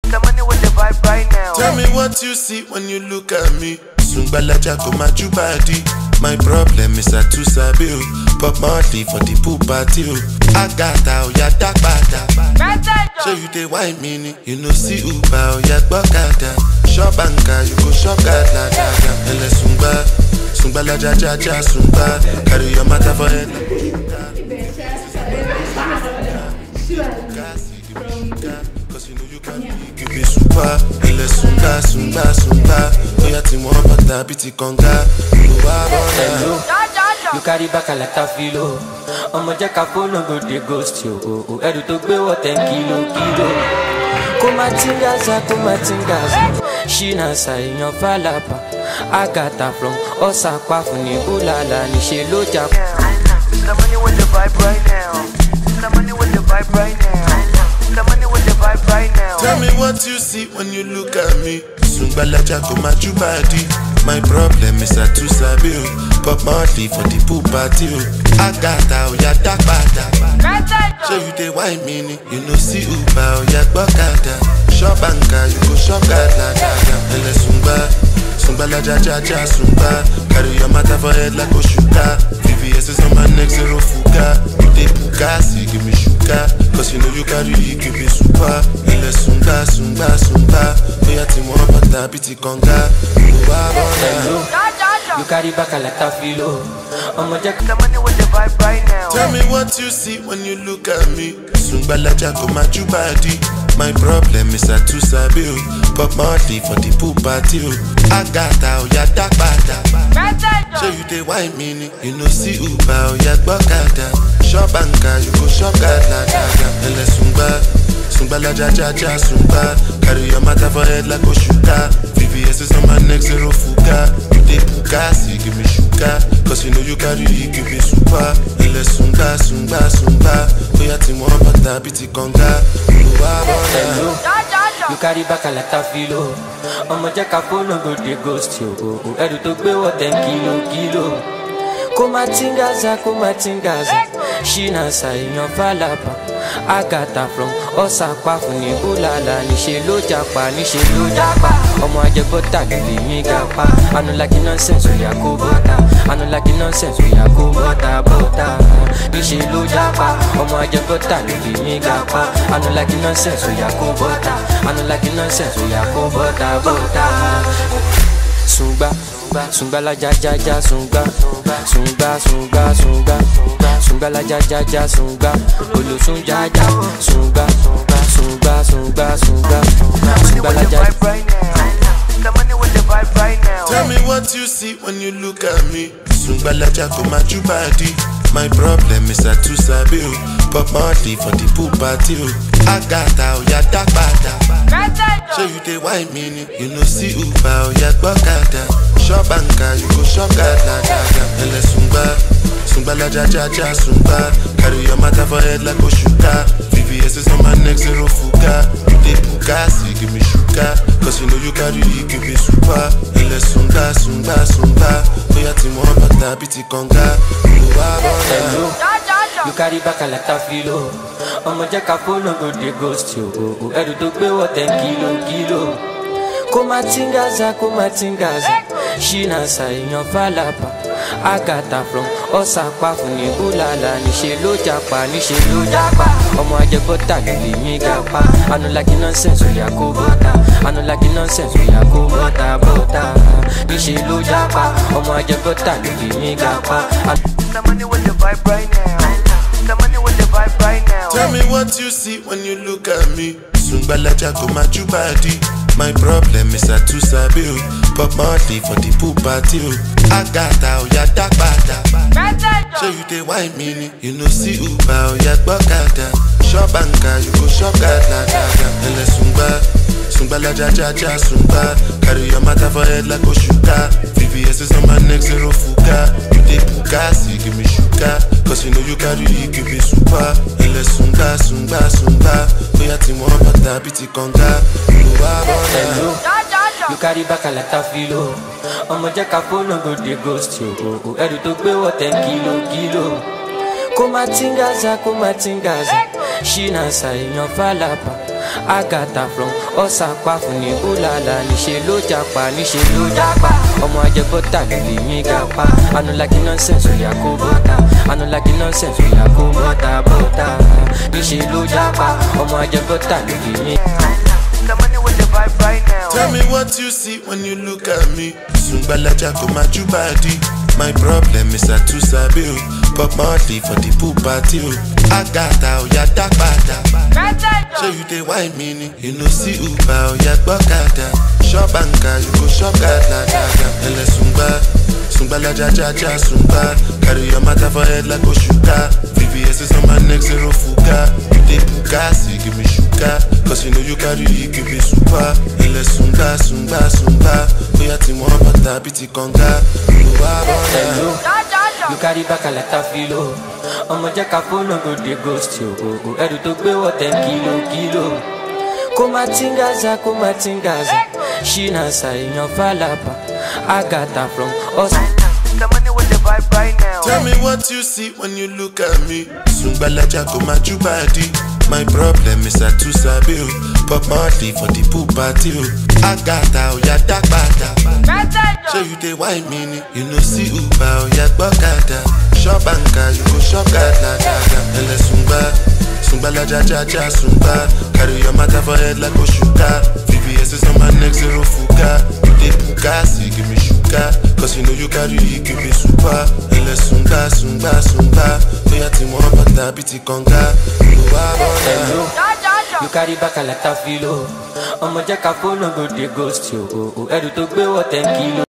The money with the vibe right now. Tell me what you see when you look at me. Sungbalaja go maju body. My problem is I too sabi o. Pop Marley for the pool party o. Agata o ya dagbada. Show you the wine mini. You know see Uber o ya gbokada. Shop banka you go shop gada gada. Ele sungba, sungbalaja ja ja sungba. Carry your matter for head. Cause you know you can be super. Ele sunga sunga sunga. Oya ti mo bata biti konga. Hello, you carry back a lot of filo. I'ma jack a phone no go dey ghost you. Edu to gbe what 10 kilo. Kumatingaza. Shina sa inyo falapa. Agata from Osaka funi bulala ni shelo jap. The money with the vibe right now. The money with the vibe right now. The money with the vibe right now. Tell me what you see when you look at me. Sungbalaja go maju body. My problem is I too sabi o. Pop Marley for the pool party o. Agata o ya dagbada. Show you the wine mini. You know see Uber o ya gbokada. Shop banka you go shop gada gada. Ele sungbalaja ja ja sungba. Carry your matter for head like Oshuka. VVS is on my neck, zero fuga. You dey Bugatti, give me sugar. Cause you know you carry, give me super. Ele sunga. Oya ti mo bata biti konga. Hello, you carry back a lot of filo. I'ma jack. The money with the vibe right now. Tell me what you see when you look at me. Sungbalaja go maju body. My problem is I too sabi o. Pop Marley for the pool party o. Agata o ya dagbada. Show you the wine mini. You know see Uber o ya gbokada. Shop banka you go shop gada gada. Ele sungbalaja ja ja sungba. Carry your matter for head like Oshuka. VVS is on my neck, zero fuga. You dey Bugatti, give me sugar. Cause you know you carry, give me super. Ele sunga. Oya ti mo bata biti konga. Hello, you carry back a lot of filo. I'ma jack a phone no go dey ghost you. Edu to gbe what 10 kilo. Kumatingaza. Shina sa inyo falapa. Agata from Osaka funi bulala ni shelo japa. Omo ajebota gili mi gapa. I no like nonsense we ya go bota. Ni shelo japa. Omo ajebota gili mi gapa. I no like nonsense we ya go bota. Sunga la ja sunga. Sunga la ja sunga. Olu sunga ja sunga la ja. The money with the vibe right now. Tell me what you see when you look at me. Sungbalaja go maju body. My problem is I too sabi o. Pop Marley for the pool party o. Agata o ya dagbada. Show you the wine mini. You know see Uber o ya gbokada. Shop banka you go shop gada gada. Ele sungbalaja ja ja sungba. Carry your matter for head like Oshuka. VVS is on my neck, zero fuga. You dey Bugatti, give me sugar. Cause you know you carry, give me super. Ele sunga. Oya ti mo bata biti konga. Hello, you carry back a lot of filo. I'ma jack a phone no go dey ghost you. Edu to gbe what 10 kilo. Kumatingaza. Shina sa inyo falapa. Agata from Osaka funi bulala ni shelo japa. Omo ajebota gili mi gapa. I no like nonsense we ya go bota. Ni shelo japa. Omo ajebota gili mi gapa. The money with the vibe right now. The money with the vibe right now. Tell me what you see when you look at me. Sungbalaja go maju body. My problem is I too sabi o. Pop Marley for the pool party o. Agata o ya dagbada. Show you the wine mini. You know see Uber o ya gbokada. Shop banka you go shop gada gada. Ele sungbalaja ja ja sungba. Carry your matter for head like Oshuka. VVS is on my neck, zero fuga. You dey Bugatti, give me sugar. Cause you know you carry, give me super. Ele sunga. Oya ti mo bata biti konga. Hello, you carry back a lot of filo. I'ma jack a phone no go dey ghost you. Edu to gbe what 10 kilo. Kumatingaza. Shina sa inyo falapa. Agatha from Osapa fún ní Ulala. Níṣe ló japa, níṣe ló japa. Ọmọ ajẹgbọ́ta ló lè mí gapa. I no like the nonsense, oya kó bọ́ta. I no like the nonsense, oya kó bọ́ta bọ́ta. Níṣe ló japa, ọmọ ajẹgbọ́ta ló lè mí. The money with the vibe right now. Tell me what you see when you look at me. Sungbalaja ko maju body. My problem is I too sabi o. Pop Marley for the pool party o. Agatha oya dapada. Show you the wine meaning. You know see Uber oya gbọ́kada. Shop anka you go shop gada. Ele Sungbalaja ja sungba. Carry your matter for head like Oshuka. VVS is on my neck, zero fuga. You dey bugasi, give me sugar. Cause you know you carry it, give me super. Ele sunga. Oya ti mo bata biti konga. Hello, you carry back a lot of filo. Ọmọ jẹ́ ká fóònù go dey ghost yo. Ẹrù tó gbé wọ̀ 10 kilo. Kó má tingaza. Ṣínà ṣàìyàn fàlàpà. Agatha from us. The money with the vibe right now. Tell me what you see when you look at me. Sungbalaja ko maju body. My problem is I too sabi o. Pop Marley for the pool party o. Agatha oya dapada. Show you the wine meaning. You know see Uber oya gbọ́kada. Shop anka you go shop gada. Ele Sungbalaja ja sungba. Carry your matter for head like Oshuka. VVS is on my neck, zero fuga. You dey bugasi, give me sugar. Cause you know you carry it, give me super. Ele sunga. Oya ti mo bata biti konga. Hello, you carry back a lot of filo. Ọmọ jẹ́ ká fóònù go dey ghost yo. Ẹrù tó gbé wọ̀ 10 kilo.